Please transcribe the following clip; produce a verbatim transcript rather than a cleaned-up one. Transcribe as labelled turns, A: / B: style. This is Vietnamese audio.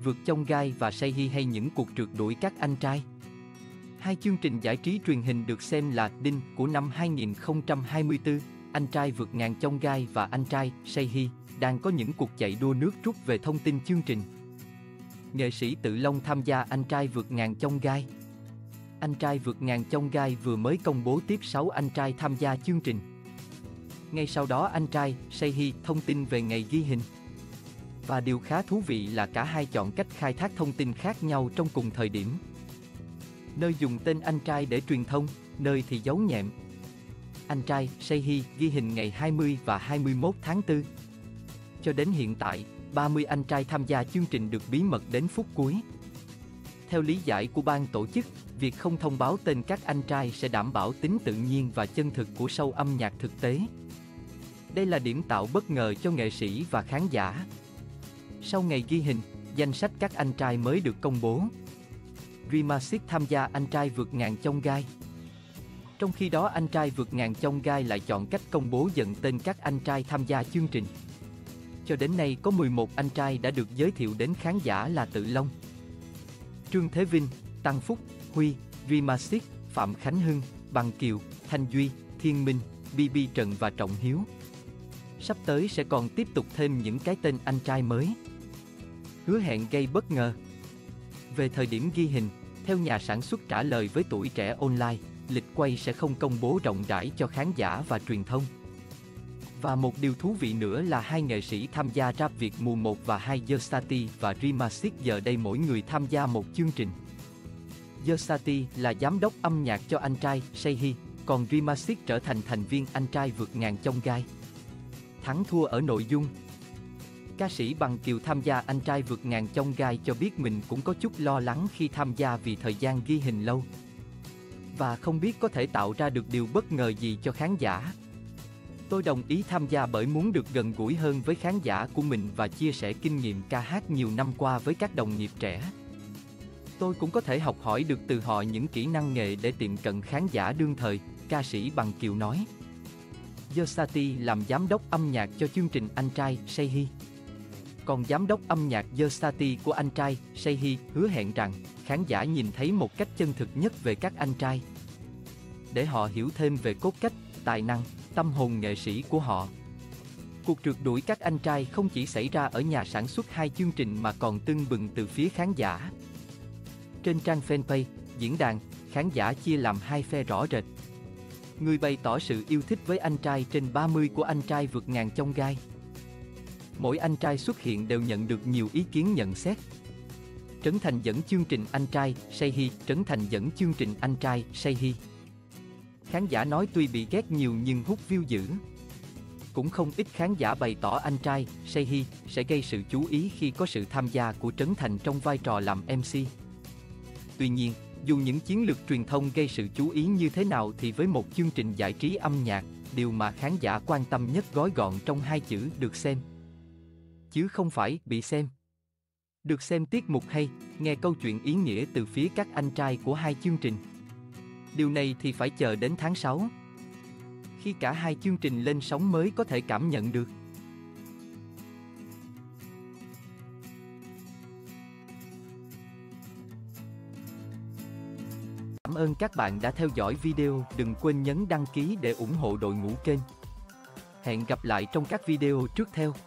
A: Vượt chông gai và Say Hi hay những cuộc trượt đuổi các anh trai. Hai chương trình giải trí truyền hình được xem là đỉnh của năm hai nghìn không trăm hai mươi tư, Anh trai vượt ngàn chông gai và Anh trai Say Hi đang có những cuộc chạy đua nước rút về thông tin chương trình. Nghệ sĩ Tự Long tham gia Anh trai vượt ngàn chông gai. Anh trai vượt ngàn chông gai vừa mới công bố tiếp sáu anh trai tham gia chương trình. Ngay sau đó anh trai Say Hi thông tin về ngày ghi hình. Và điều khá thú vị là cả hai chọn cách khai thác thông tin khác nhau trong cùng thời điểm. Nơi dùng tên anh trai để truyền thông, nơi thì giấu nhẹm. Anh trai Say Hi ghi hình ngày hai mươi và hai mươi mốt tháng tư. Cho đến hiện tại, ba mươi anh trai tham gia chương trình được bí mật đến phút cuối. Theo lý giải của ban tổ chức, việc không thông báo tên các anh trai sẽ đảm bảo tính tự nhiên và chân thực của show âm nhạc thực tế. Đây là điểm tạo bất ngờ cho nghệ sĩ và khán giả. Sau ngày ghi hình, danh sách các anh trai mới được công bố. Rimassic tham gia Anh trai vượt ngàn chông gai. Trong khi đó Anh trai vượt ngàn chông gai lại chọn cách công bố dần tên các anh trai tham gia chương trình. Cho đến nay có mười một anh trai đã được giới thiệu đến khán giả là Tự Long, Trương Thế Vinh, Tăng Phúc, Huy, Rimassic, Phạm Khánh Hưng, Bằng Kiều, Thanh Duy, Thiên Minh, bê bê Trần và Trọng Hiếu. Sắp tới sẽ còn tiếp tục thêm những cái tên anh trai mới. Hứa hẹn gây bất ngờ. Về thời điểm ghi hình, theo nhà sản xuất trả lời với Tuổi Trẻ Online, lịch quay sẽ không công bố rộng rãi cho khán giả và truyền thông. Và một điều thú vị nữa là hai nghệ sĩ tham gia Rap Việt mùa một và hai Yersati và Rimassic giờ đây mỗi người tham gia một chương trình. Yersati là giám đốc âm nhạc cho anh trai Say Hi, còn Rimassic trở thành thành viên anh trai vượt ngàn chông gai. Thắng thua ở nội dung. Ca sĩ Bằng Kiều tham gia Anh trai vượt ngàn chông gai cho biết mình cũng có chút lo lắng khi tham gia vì thời gian ghi hình lâu. Và không biết có thể tạo ra được điều bất ngờ gì cho khán giả. Tôi đồng ý tham gia bởi muốn được gần gũi hơn với khán giả của mình và chia sẻ kinh nghiệm ca hát nhiều năm qua với các đồng nghiệp trẻ. Tôi cũng có thể học hỏi được từ họ những kỹ năng nghề để tiệm cận khán giả đương thời, ca sĩ Bằng Kiều nói. Yersati làm giám đốc âm nhạc cho chương trình Anh trai Say Hi. Còn giám đốc âm nhạc Yersati của Anh trai Say Hi hứa hẹn rằng khán giả nhìn thấy một cách chân thực nhất về các anh trai, để họ hiểu thêm về cốt cách, tài năng, tâm hồn nghệ sĩ của họ. Cuộc trượt đuổi các anh trai không chỉ xảy ra ở nhà sản xuất hai chương trình mà còn tưng bừng từ phía khán giả. Trên trang fanpage, diễn đàn, khán giả chia làm hai phe rõ rệt. Người bày tỏ sự yêu thích với anh trai trên ba mươi của Anh trai vượt ngàn chông gai. Mỗi anh trai xuất hiện đều nhận được nhiều ý kiến nhận xét. Trấn Thành dẫn chương trình Anh trai Say Hi, Trấn Thành dẫn chương trình Anh trai Say Hi. Khán giả nói tuy bị ghét nhiều nhưng hút view dữ. Cũng không ít khán giả bày tỏ Anh trai Say Hi sẽ gây sự chú ý khi có sự tham gia của Trấn Thành trong vai trò làm em xê. Tuy nhiên, dù những chiến lược truyền thông gây sự chú ý như thế nào thì với một chương trình giải trí âm nhạc, điều mà khán giả quan tâm nhất gói gọn trong hai chữ được xem, chứ không phải bị xem. Được xem tiết mục hay, nghe câu chuyện ý nghĩa từ phía các anh trai của hai chương trình. Điều này thì phải chờ đến tháng sáu, khi cả hai chương trình lên sóng mới có thể cảm nhận được. Cảm ơn các bạn đã theo dõi video, đừng quên nhấn đăng ký để ủng hộ đội ngũ kênh. Hẹn gặp lại trong các video tiếp theo.